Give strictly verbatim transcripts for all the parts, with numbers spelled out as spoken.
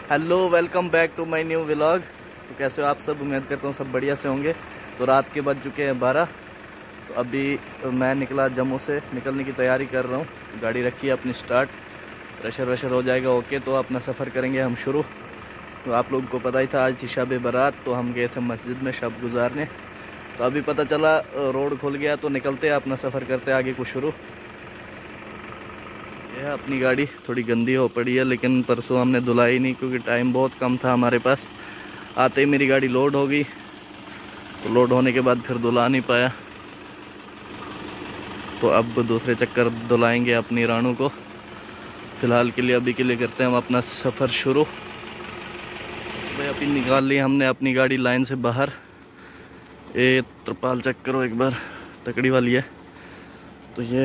Hello, welcome back to my new vlog. तो कैसे हो आप सब? उम्मीद करता हूँ सब बढ़िया से होंगे। तो रात के बज चुके हैं बारह। तो अभी मैं निकला जम्मू से, निकलने की तैयारी कर रहा हूँ। गाड़ी रखी है अपनी स्टार्ट, प्रेशर वेशर हो जाएगा ओके तो अपना सफ़र करेंगे हम शुरू। तो आप लोगों को पता ही था आज थी शब बारात, तो हम गए थे मस्जिद में शब गुजारने। तो अभी पता चला रोड खुल गया तो निकलते हैं, अपना सफ़र करते आगे को शुरू। यह अपनी गाड़ी थोड़ी गंदी हो पड़ी है, लेकिन परसों हमने धुलाई नहीं क्योंकि टाइम बहुत कम था हमारे पास। आते ही मेरी गाड़ी लोड हो गई, तो लोड होने के बाद फिर धुला नहीं पाया। तो अब दूसरे चक्कर धुलाएंगे अपनी रानू को। फ़िलहाल के लिए अभी के लिए करते हैं हम अपना सफ़र शुरू। भाई अभी निकाल ली हमने अपनी गाड़ी लाइन से बाहर। ये त्रिपाल चेक करो एक बार, तकड़ी वाली है। तो ये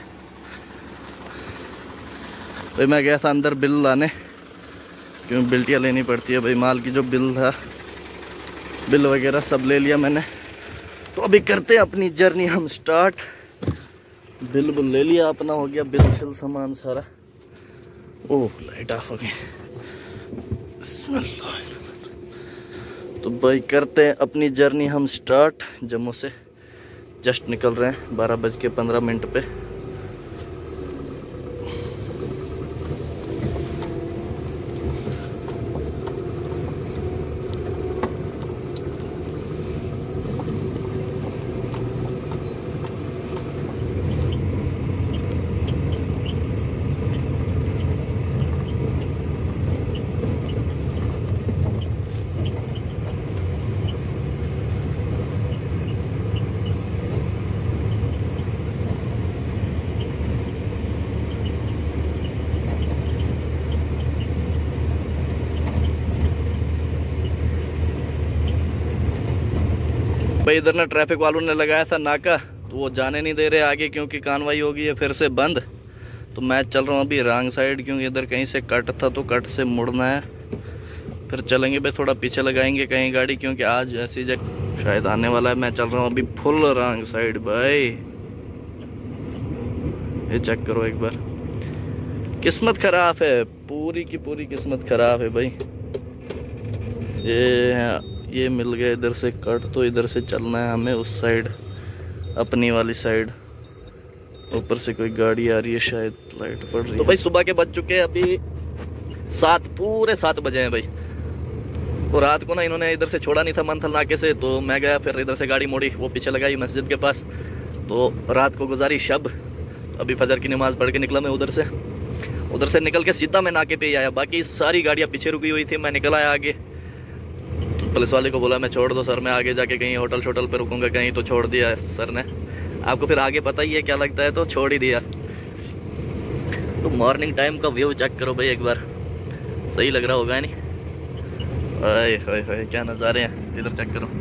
भाई मैं गया था अंदर बिल लाने, क्योंकि बिल्टियाँ लेनी पड़ती है भाई। माल की जो बिल था, बिल वगैरह सब ले लिया मैंने। तो अभी करते हैं अपनी जर्नी हम स्टार्ट। बिल बुल ले लिया अपना, हो गया बिल शिल सामान सारा। ओह लाइट ऑफ हो गई। तो भाई करते हैं अपनी जर्नी हम स्टार्ट। जम्मू से जस्ट निकल रहे हैं बारह बज के पंद्रह मिनट पे। भाई इधर ना ट्रैफिक वालों ने लगाया था नाका, तो वो जाने नहीं दे रहे आगे क्योंकि कार्रवाई हो गई है फिर से बंद। तो मैं चल रहा हूँ अभी रॉन्ग साइड, क्योंकि इधर कहीं से कट था तो कट से मुड़ना है। फिर चलेंगे भाई, थोड़ा पीछे लगाएंगे कहीं गाड़ी, क्योंकि आज ऐसी जगह शायद आने वाला है। मैं चल रहा हूँ अभी फुल रॉन्ग साइड भाई। ये चेक करो एक बार, किस्मत खराब है, पूरी की पूरी किस्मत खराब है भाई। ये ये मिल गया इधर से कट, तो इधर से चलना है हमें उस साइड, अपनी वाली साइड। ऊपर से कोई गाड़ी आ रही है शायद, लाइट पड़ रही है। तो भाई सुबह के बज चुके हैं अभी सात, पूरे सात बजे हैं भाई। तो रात को ना इन्होंने इधर से छोड़ा नहीं था मंथल नाके से, तो मैं गया फिर इधर से गाड़ी मोड़ी, वो पीछे लगाई मस्जिद के पास। तो रात को गुजारी शब। अभी फजर की नमाज पढ़ के निकला मैं उधर से। उधर से निकल के सीधा मैं नाके पे ही आया, बाकी सारी गाड़ियाँ पीछे रुकी हुई थी। मैं निकल आया आगे, पुलिस वाले को बोला मैं छोड़ दो सर, मैं आगे जाके कहीं होटल शोटल पे रुकूंगा कहीं। तो छोड़ दिया सर ने। आपको फिर आगे पता ही है क्या लगता है, तो छोड़ ही दिया। तो मॉर्निंग टाइम का व्यू चेक करो भाई एक बार, सही लग रहा होगा नहीं? हाय हाय हाय क्या नज़ारे हैं, इधर चेक करो।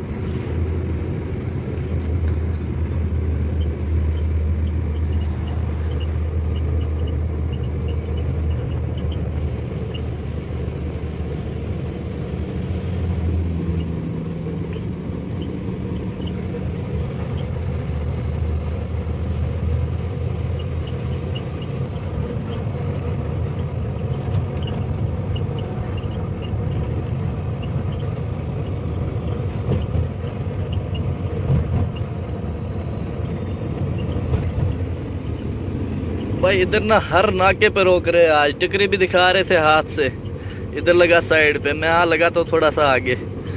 भाई इधर ना हर नाके पे रोक रहे हैं आज। टिकरी भी दिखा रहे थे हाथ से, इधर लगा साइड पे, मैं यहाँ लगा तो थोड़ा सा आगे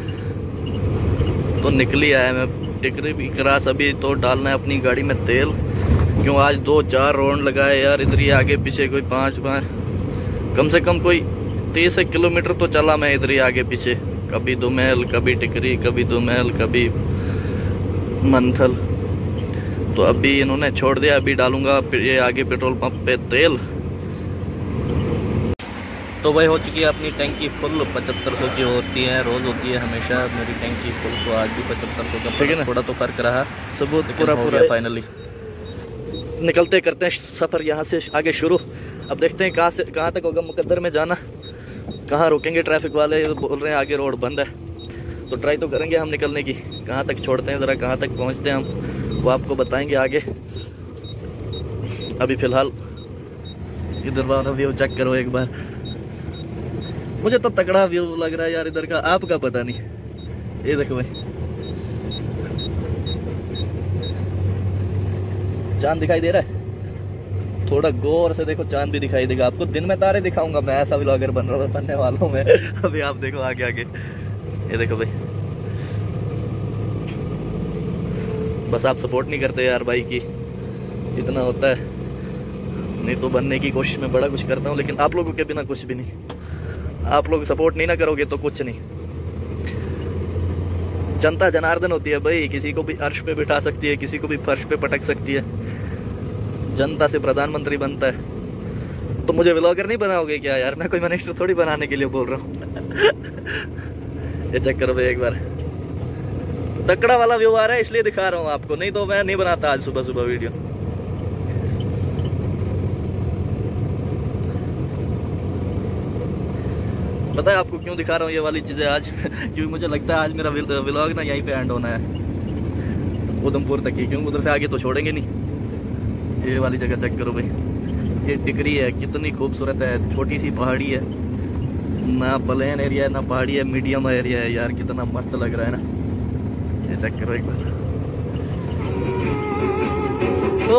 तो निकली आया मैं। टिकरी भी क्रॉस अभी तो डालना है अपनी गाड़ी में तेल, क्यों आज दो चार राउंड लगाए यार। इधर ही आगे पीछे कोई पाँच पाँच कम से कम कोई तीस किलोमीटर तो चला मैं इधर ही आगे पीछे। कभी दुमेल, कभी टिकरी, कभी दुमेल, कभी मंथल। तो अभी इन्होंने छोड़ दिया, अभी डालूंगा ये आगे पेट्रोल पंप पे तेल। तो भाई हो चुकी है अपनी टैंकी फुल, पचहत्तर सौ की होती है, रोज़ होती है हमेशा मेरी टैंकी फुल। तो आज भी पचहत्तर सौ का, ठीक है ना, थोड़ा तो फर्क रहा, सबूत पूरा पूरा फाइनली। निकलते करते हैं सफ़र यहाँ से आगे शुरू। अब देखते हैं कहाँ से कहाँ तक होगा मुकद्दर में जाना, कहाँ रुकेंगे। ट्रैफिक वाले बोल रहे हैं आगे रोड बंद है, तो ट्राई तो करेंगे हम निकलने की। कहाँ तक छोड़ते हैं ज़रा, कहाँ तक पहुँचते हैं हम, वो आपको बताएंगे आगे। अभी फ़िलहाल इधर वाला व्यू चेक करो एक बार, मुझे तो तगड़ा व्यू लग रहा है यार इधर का, आपका पता नहीं। ये देखो भाई चांद दिखाई दे रहा है, थोड़ा गौर से देखो, चांद भी दिखाई देगा आपको। दिन में तारे दिखाऊंगा मैं, ऐसा व्लॉगर बन रहा बनने वाला हूँ मैं। अभी आप देखो आगे आगे, ये देखो भाई। बस आप सपोर्ट नहीं करते यार भाई की, इतना होता है। नहीं तो बनने की कोशिश में बड़ा कुछ करता हूँ, लेकिन आप लोगों के बिना कुछ भी नहीं। आप लोग सपोर्ट नहीं ना करोगे तो कुछ नहीं। जनता जनार्दन होती है भाई, किसी को भी अर्श पे बिठा सकती है, किसी को भी फर्श पे पटक सकती है। जनता से प्रधानमंत्री बनता है। तो मुझे व्लॉगर नहीं बनाओगे क्या यार? मैं कोई मिनिस्टर थोड़ी बनाने के लिए बोल रहा हूँ। ये चेक करो भाई एक बार, तकड़ा वाला व्यू आ रहा है इसलिए दिखा रहा हूँ आपको, नहीं तो मैं नहीं बनाता आज सुबह सुबह वीडियो। पता है आपको क्यों दिखा रहा हूँ ये वाली चीजें आज? क्योंकि मुझे लगता है आज मेरा व्लॉग ना यहीं पे एंड होना है, उधमपुर तक ही, क्योंकि उधर से आगे तो छोड़ेंगे नहीं। ये वाली जगह चेक करो भाई, ये टिकरी है, कितनी खूबसूरत है। छोटी सी पहाड़ी है, ना प्लेन एरिया है ना पहाड़ी है, मीडियम एरिया है यार, कितना मस्त लग रहा है ना। ये चेक करो एक बार। ओ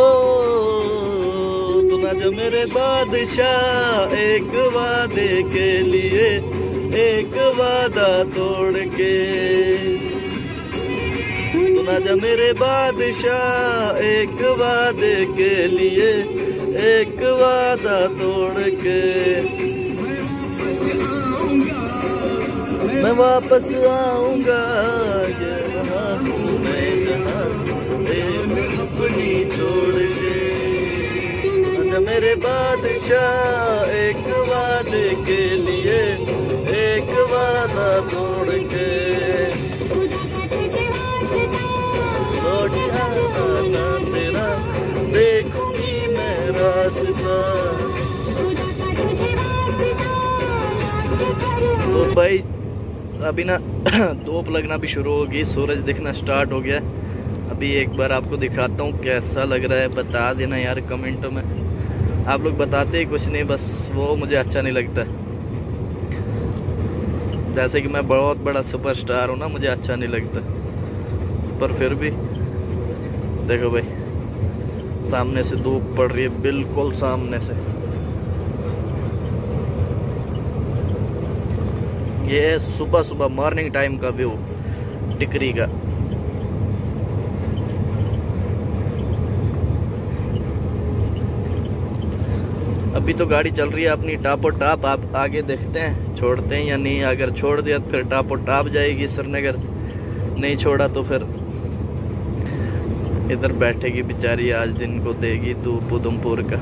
तुम जो मेरे बादशाह, एक वादे के लिए एक वादा तोड़ के, तुम जो मेरे बादशाह, एक वादे के लिए एक वादा तोड़ के, मैं वापस आऊंगा ये वहाँ हूँ मैं जहाँ अपनी छोड़ के। अच्छा मेरे बादशाह, एक वादे के लिए एक वादा तोड़ के, लौट आना तेरा देखूंगी मैं रास्ता। तो भाई अभी ना धूप लगना भी शुरू होगी, सूरज दिखना स्टार्ट हो गया। अभी एक बार आपको दिखाता हूँ कैसा लग रहा है, बता देना यार कमेंटों में। आप लोग बताते ही कुछ नहीं, बस वो मुझे अच्छा नहीं लगता। जैसे कि मैं बहुत बड़ा सुपरस्टार हूँ ना, मुझे अच्छा नहीं लगता, पर फिर भी देखो भाई सामने से धूप पड़ रही है, बिल्कुल सामने से। ये सुबह सुबह मॉर्निंग टाइम का व्यू टिकरी का। अभी तो गाड़ी चल रही है अपनी टापो टाप, आप आगे देखते हैं छोड़ते हैं या नहीं। अगर छोड़ दिया तो फिर टापो टाप जाएगी श्रीनगर, नहीं छोड़ा तो फिर इधर बैठेगी बेचारी, आज दिन को देगी धूप उधमपुर का।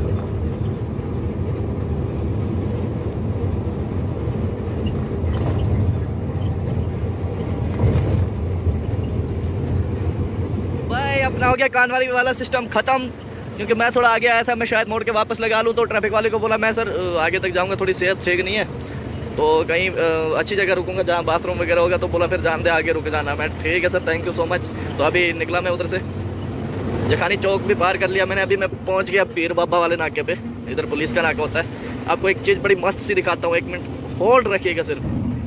भाई अपना हो गया कानवाली वाला सिस्टम खत्म, क्योंकि मैं थोड़ा आगे आया था, मैं शायद मोड़ के वापस लगा लूँ। तो ट्रैफिक वाले को बोला मैं सर आगे तक जाऊँगा, थोड़ी सेहत ठीक नहीं है, तो कहीं अच्छी जगह रुकूंगा जहाँ बाथरूम वगैरह होगा। तो बोला फिर जान दे आगे रुक जाना। मैं ठीक है sir, thank you so much. तो अभी निकला मैं उधर से, जखानी चौक भी पार कर लिया मैंने। अभी मैं पहुँच गया पीर बाबा वाले नाके पे, इधर पुलिस का नाका होता है। आपको एक चीज़ बड़ी मस्त सी दिखाता हूँ, एक मिनट होल्ड रखिएगा सिर्फ।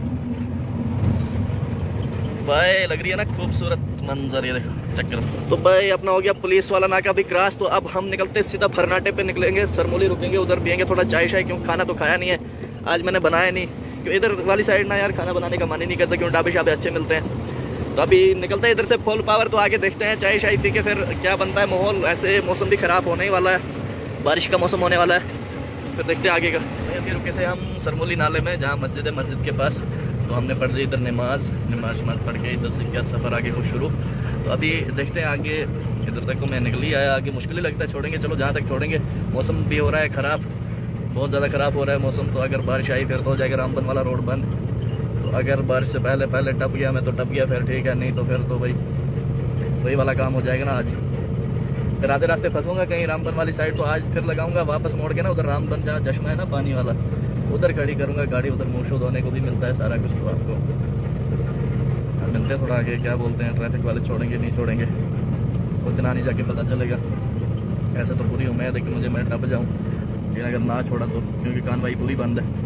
भाई लग रही है ना खूबसूरत मंजर, ये देखो चक्कर। तो भाई अपना हो गया पुलिस वाला नाका भी क्रॉस। तो अब हम निकलते सीधा फरनाटे पे निकलेंगे, सरमोली रुकेंगे, उधर पियेंगे थोड़ा चाय शाय, क्यों खाना तो खाया नहीं है आज मैंने, बनाया नहीं। क्यों इधर वाली साइड ना यार खाना बनाने का मन ही नहीं करता, क्यों ढाबे शाबे अच्छे मिलते हैं। तो अभी निकलते हैं इधर से फुल पावर। तो आगे देखते हैं चाय शाय पी के फिर क्या बनता है माहौल। ऐसे मौसम भी ख़राब होने ही वाला है, बारिश का मौसम होने वाला है, फिर देखते हैं आगे का। अभी रुके थे हम सरमोली नाले में, जहाँ मस्जिद है, मस्जिद के पास। तो हमने पढ़ ली इधर नमाज नमाज नमाज पढ़ के इधर से क्या सफ़र आगे हो शुरू। तो अभी देखते हैं आगे, इधर तक को मैं निकल ही आया, आगे मुश्किल ही लगता है, छोड़ेंगे चलो जहाँ तक छोड़ेंगे। मौसम भी हो रहा है ख़राब, बहुत ज़्यादा ख़राब हो रहा है मौसम। तो अगर बारिश आई फिर तो हो जाएगा रामबन वाला रोड बंद। तो अगर बारिश से पहले पहले टप गया मैं तो टप गया, फिर ठीक है, नहीं तो फिर तो भाई वही वाला काम हो जाएगा ना आज। फिर आधे रास्ते फंसूंगा कहीं रामबन वाली साइड। तो आज फिर लगाऊंगा वापस मोड़ के ना उधर रामबन जहाँ चश्मा है ना पानी वाला, उधर खड़ी करूँगा गाड़ी, उधर मुँह शो धोने को भी मिलता है सारा कुछ। तो आपको मिलते हैं थोड़ा आगे, क्या बोलते हैं ट्रैफिक वाले छोड़ेंगे नहीं छोड़ेंगे उतना नहीं जाके पता चलेगा। ऐसे तो पूरी उम्मीद है कि मुझे मैं टप जाऊँ, लेकिन अगर ना छोड़ा तो, क्योंकि कानवाई पूरी बंद है।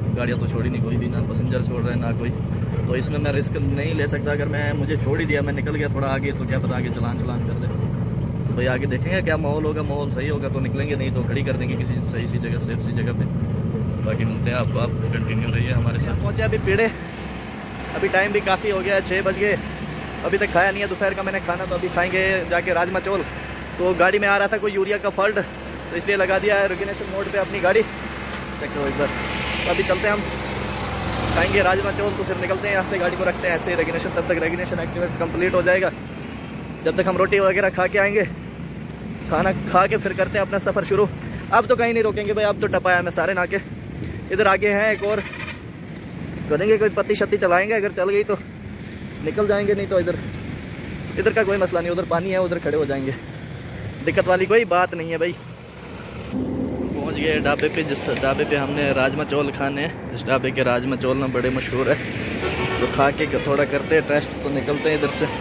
गाड़ियाँ तो छोड़ी नहीं कोई भी, ना पैसेंजर छोड़ रहे हैं ना कोई, तो इसमें मैं रिस्क नहीं ले सकता। अगर मैं मुझे छोड़ ही दिया, मैं निकल गया थोड़ा आगे, तो क्या पता आगे चलान चलान कर दे। तो भाई आगे देखेंगे क्या माहौल होगा, माहौल सही होगा तो निकलेंगे, नहीं तो खड़ी कर देंगे किसी सही सी जगह, सेफ सी जगह पे। बाकी मिलते हैं आपको, आप कंटिन्यू रहिए हमारे साथ। पहुँचे अभी पेड़े, अभी टाइम भी काफ़ी हो गया है, छः बज गए, अभी तक खाया नहीं है दोपहर का मैंने खाना, तो अभी खाएंगे जाके राजमा चावल। तो गाड़ी में आ रहा था कोई यूरिया का फॉल्ट, तो इसलिए लगा दिया है रेगुलेशन मोड पे अपनी गाड़ी, चेक करो इधर। तो अभी चलते हैं हम, खाएंगे राजमा चावल, तो फिर निकलते हैं यहाँ से, गाड़ी को रखते हैं ऐसे रेगुलेशन, तब तक रेगुलेशन एक्टिवेट कंप्लीट हो जाएगा, जब तक हम रोटी वगैरह खा के आएंगे, खाना खा के फिर करते हैं अपना सफ़र शुरू। अब तो कहीं नहीं रोकेंगे भाई, अब तो टपाया मैं सारे नाके। इधर आगे हैं एक और, करेंगे कोई पत्ती शत्ती चलाएंगे, अगर चल गई तो निकल जाएंगे, नहीं तो इधर इधर का कोई मसला नहीं, उधर पानी है, उधर खड़े हो जाएंगे, दिक्कत वाली कोई बात नहीं है भाई। पहुंच गए ढाबे पे, जिस ढाबे पे हमने राजमा चावल खाने हैं। इस ढाबे के राजमा चावल ना बड़े मशहूर है, तो खा के थोड़ा करते हैं टेस्ट, तो निकलते हैं इधर से।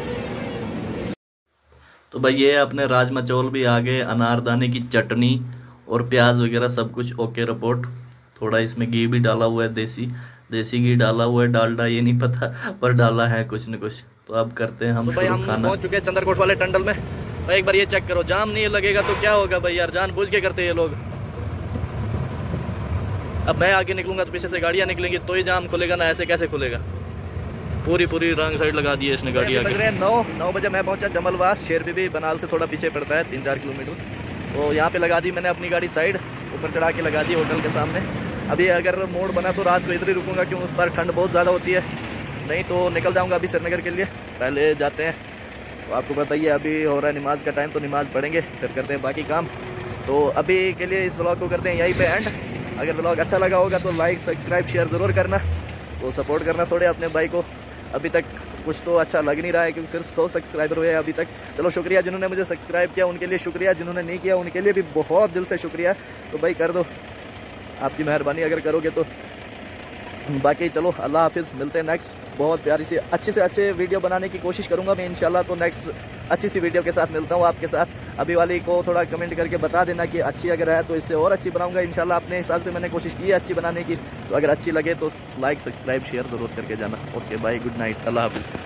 तो भाई ये अपने राजमा चावल भी आ गए, अनारदाने की चटनी और प्याज वगैरह सब कुछ ओके रिपोर्ट। थोड़ा इसमें घी भी डाला हुआ है, देसी देसी घी डाला हुआ है, डालडा ये नहीं पता, पर डाला है कुछ न कुछ। तो अब करते हैं हम, तो भाई हम खाना। पहुंच चुके हैं चंद्रकोट वाले टंडल में। भाई एक बार ये चेक करो, जाम नहीं लगेगा तो क्या होगा भाई यार, जान बूझ के करते हैं ये लोग। अब मैं आगे निकलूंगा तो पीछे से गाड़ियाँ निकलेंगी तो ही जाम खुलेगा ना, ऐसे कैसे खुलेगा। पूरी पूरी रंग साइड लगा दी है इसने गाड़ी आगे। लग रहे हैं नौ नौ बजे मैं पहुंचा जमलवास, शेर बीबी बनाल से थोड़ा पीछे पड़ता है, तीन चार किलोमीटर। तो यहाँ पे लगा दी मैंने अपनी गाड़ी साइड, ऊपर चढ़ा के लगा दी होटल के सामने। अभी अगर मोड़ बना तो रात को इधर ही रुकूंगा, क्यों उस पर ठंड बहुत ज़्यादा होती है, नहीं तो निकल जाऊँगा अभी श्रीनगर के लिए। पहले जाते हैं, तो आपको बताइए अभी हो रहा है नमाज का टाइम, तो नमाज़ पढ़ेंगे फिर करते हैं बाकी काम। तो अभी के लिए इस व्लॉग को करते हैं यहीं पे एंड। अगर व्लॉग अच्छा लगा होगा तो लाइक सब्सक्राइब शेयर ज़रूर करना, तो सपोर्ट करना थोड़े अपने भाई को। अभी तक कुछ तो अच्छा लग नहीं रहा है, क्योंकि सिर्फ सौ सब्सक्राइबर हुए हैं अभी तक। चलो शुक्रिया जिन्होंने मुझे सब्सक्राइब किया, उनके लिए शुक्रिया, जिन्होंने नहीं किया उनके लिए भी बहुत दिल से शुक्रिया। तो भाई कर दो, आपकी मेहरबानी अगर करोगे तो। बाकी चलो अल्लाह हाफिज़, मिलते हैं नेक्स्ट बहुत प्यारी सी अच्छे से अच्छे वीडियो बनाने की कोशिश करूंगा मैं इंशाल्लाह। तो नेक्स्ट अच्छी सी वीडियो के साथ मिलता हूं आपके साथ। अभी वाली को थोड़ा कमेंट करके बता देना कि अच्छी अगर है तो इससे और अच्छी बनाऊंगा इंशाल्लाह। अपने हिसाब से मैंने कोशिश की है अच्छी बनाने की, तो अगर अच्छी लगे तो लाइक सब्सक्राइब शेयर ज़रूर करके जाना। ओके बाय, गुड नाइट, अल्लाह हाफिज़।